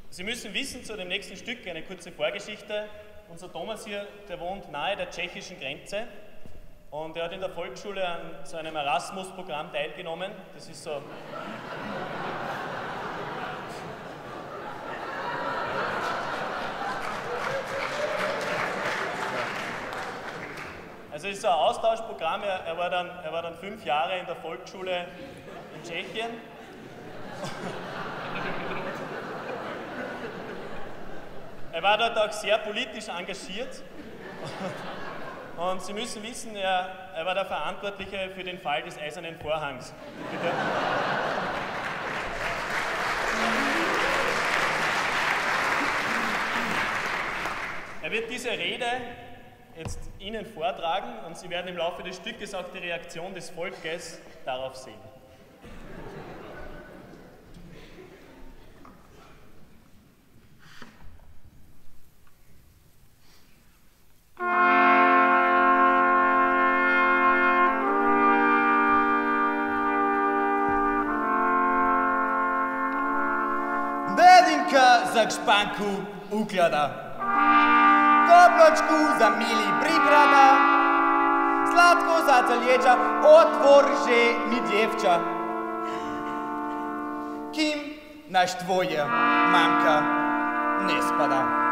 Sie müssen wissen, zu dem nächsten Stück eine kurze Vorgeschichte. Unser Thomas hier, der wohnt nahe der tschechischen Grenze und er hat in der Volksschule an so einem Erasmus-Programm teilgenommen. Das ist so... Also es ist so ein Austauschprogramm, er war dann 5 Jahre in der Volksschule in Tschechien. Er war dort auch sehr politisch engagiert und Sie müssen wissen, er war der Verantwortliche für den Fall des Eisernen Vorhangs. Bitte. Er wird diese Rede jetzt Ihnen vortragen und Sie werden im Laufe des Stückes auch die Reaktion des Volkes darauf sehen. Bedinka za španku uklada. Topločku za mili prigrada, sladko za celječa, otvorže mi djevča. Kim naš tvoja mamka ne spada.